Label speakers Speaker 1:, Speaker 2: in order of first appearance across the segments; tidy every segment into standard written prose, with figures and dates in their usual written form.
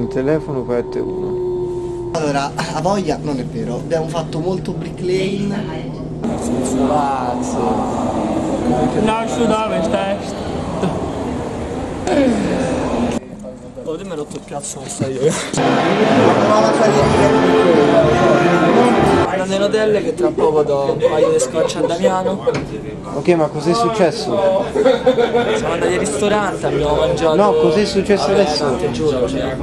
Speaker 1: il telefono parte uno.
Speaker 2: Allora, a voglia, non è vero, abbiamo fatto molto brick lane.
Speaker 3: Non sudare il testo. Oh, dimmi rotto il cazzo non stai io. Andando in hotel che tra poco do un paio di scotch a Damiano.
Speaker 1: Ok, ma cos'è successo?
Speaker 3: Siamo andati al ristorante, abbiamo mangiato.
Speaker 1: No, cos'è successo adesso?
Speaker 3: Ti giuro, cioè.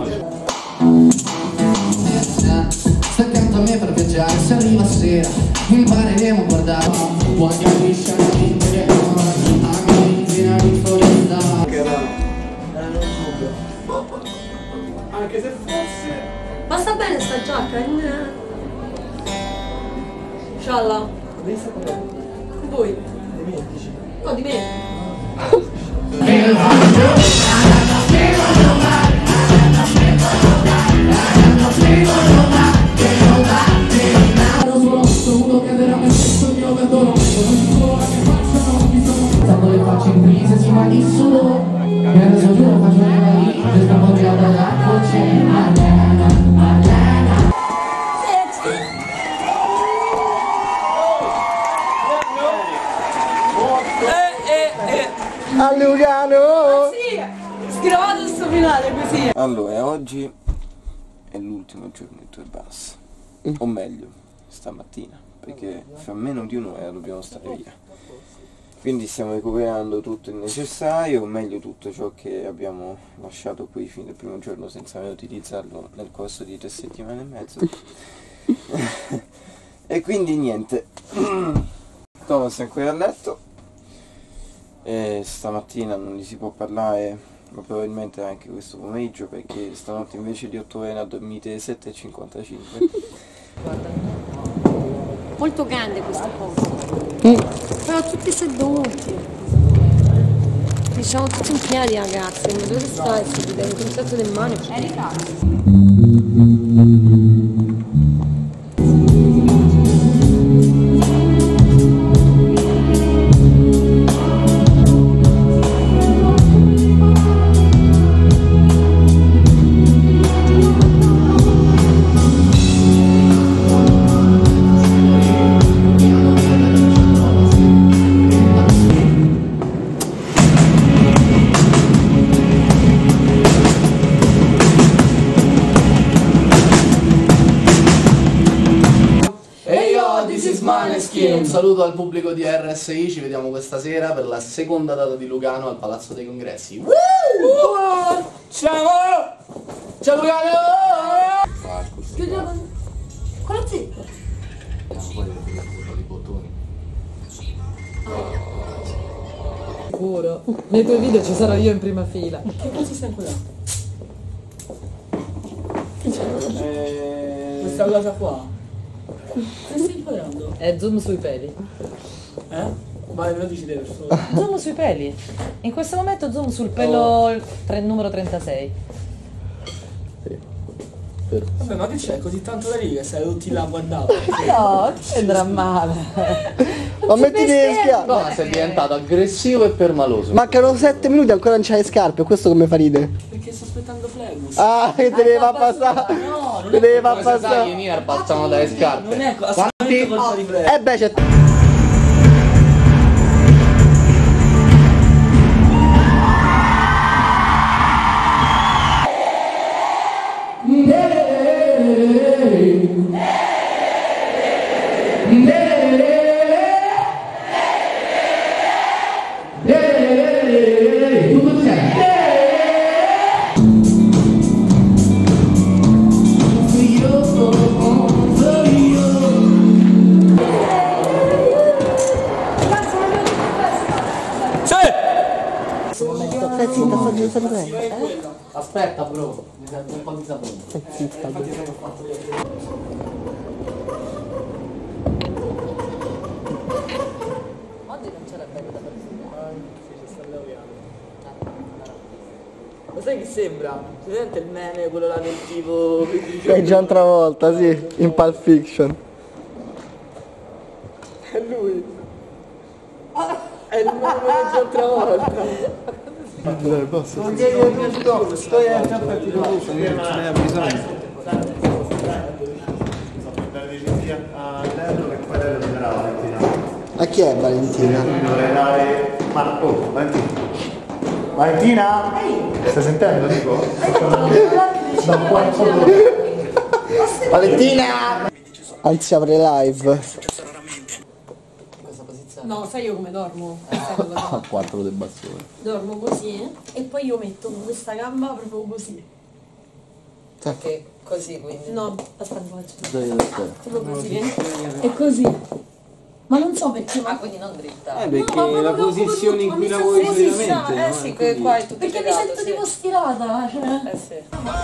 Speaker 4: Stai accanto a me per viaggiare, se arriva sera impareremo a guardare. Quando amici
Speaker 3: Anche se fosse.
Speaker 5: Ma sta bene sta giacca? Scialla. Di voi? No, di me.
Speaker 4: uno che veramente sogno perdono. Quando le faccio in crisi si va di solo. E adesso giuro faccio le valigie. Stiamo già dalla cucina.
Speaker 2: A Lugano!
Speaker 5: Sì! Sgravato sto finale così!
Speaker 1: Allora, oggi è l'ultimo giorno di Tour Bus. O meglio, stamattina, perché fra meno di un'ora dobbiamo stare via. Quindi stiamo recuperando tutto il necessario, o meglio tutto ciò che abbiamo lasciato qui fino al primo giorno senza mai utilizzarlo nel corso di 3 settimane e mezzo. E quindi niente. Thomas è ancora a letto. E stamattina non gli si può parlare, ma probabilmente anche questo pomeriggio, perché stanotte invece di 8 ore ne ha dormite 7,55.
Speaker 5: Guarda, molto grande questo posto, però tutti seduti, diciamo tutti in piedi ragazzi, ma dove stai? Sto vedendo un cazzo del mani.
Speaker 6: Un saluto al pubblico di RSI, ci vediamo questa sera per la seconda data di Lugano al Palazzo dei Congressi.
Speaker 3: Ciao! Ciao Lugano!
Speaker 5: Chiudiamo con la zeppa.
Speaker 7: Sicuro. Nei tuoi video ci sarò io in prima fila.
Speaker 5: Che cosa stai inquadrando?
Speaker 3: Questa cosa qua.
Speaker 5: Che stai inquadrando?
Speaker 7: È zoom sui peli.
Speaker 3: Vai, me lo dici te per favore.
Speaker 7: Zoom sui peli. In questo momento zoom sul pelo numero 36.
Speaker 3: Vabbè, ma che c'è così tanto da lì che stai tutti là a guardare?
Speaker 7: No, che andrà male.
Speaker 2: Ma mettiti le scarpe!
Speaker 6: No, sei diventato aggressivo e permaloso.
Speaker 2: Mancano 7 minuti e ancora non c'hai le scarpe, questo come fa ridere?
Speaker 3: Perché sto aspettando Flegus.
Speaker 2: Ah, che te deve far passare!
Speaker 3: No, non
Speaker 2: Te deve far
Speaker 6: Come se sai,
Speaker 2: passare!
Speaker 6: i Nier passano dalle scarpe.
Speaker 3: non è assolutamente colpa di Flegus.
Speaker 2: Beh, c'è...
Speaker 6: Aspetta bro, mi serve un po' di sapone.
Speaker 2: Zitta, bro.
Speaker 7: Oggi non c'era bello da persona.
Speaker 3: Ci sta laureando. Lo sai chi sembra? Presente il meme, quello là del tipo...
Speaker 2: È John Travolta, sì, in Pulp Fiction.
Speaker 3: È lui. È il meme di John Travolta.
Speaker 2: Dai, posso?
Speaker 1: Non chiedi tutto, sto a cappello rosso, non ce n'è bisogno.
Speaker 2: A chi è Valentina?
Speaker 8: Dovrei dare... Ma, oh, Valentina. Valentina? Stai sentendo, dico?
Speaker 2: Valentina! Anzi apre live.
Speaker 5: No, sai io come dormo?
Speaker 6: A 4 del bastone.
Speaker 5: Dormo così e poi io metto questa gamba proprio così.
Speaker 7: Perché così quindi.
Speaker 5: No, aspetta, faccio.
Speaker 6: Dai, aspetta.
Speaker 5: Proprio così, e così. Ma non so perché,
Speaker 7: Ma quindi non dritta.
Speaker 1: Perché
Speaker 5: No, ma
Speaker 1: la
Speaker 5: proprio
Speaker 1: posizione in
Speaker 5: come
Speaker 1: cui
Speaker 5: tutto,
Speaker 1: lavori
Speaker 5: come si
Speaker 1: solitamente, no?
Speaker 7: sì,
Speaker 1: Quindi-
Speaker 7: qua è tutto
Speaker 5: perché mi
Speaker 7: piegato,
Speaker 5: sento
Speaker 7: sì.
Speaker 5: tipo stirata, cioè.
Speaker 7: Sì.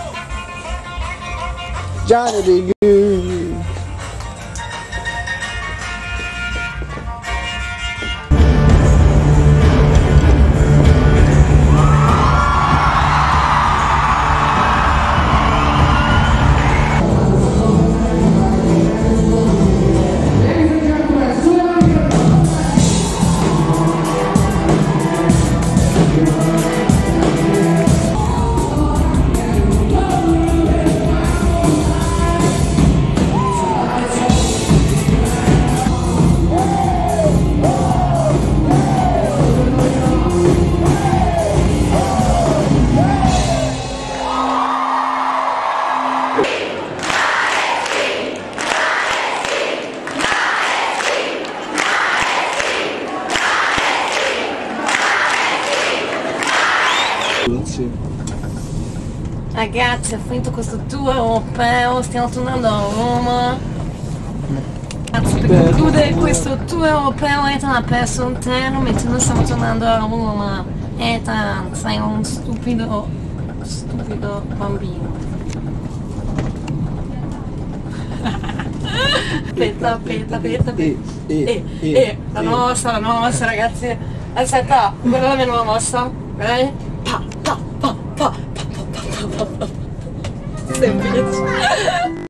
Speaker 2: Gianni Big.
Speaker 5: Ragazzi, ho finito questo tour europeo, stiamo tornando a Roma. Ragazzi, per concludere questo tour europeo Ethan ha perso un treno mentre noi stiamo tornando a Roma. Ethan, sei un stupido bambino. Aspetta. La mossa ragazzi. Aspetta, guarda la mia nuova mossa. Ok? Pa. Semplice.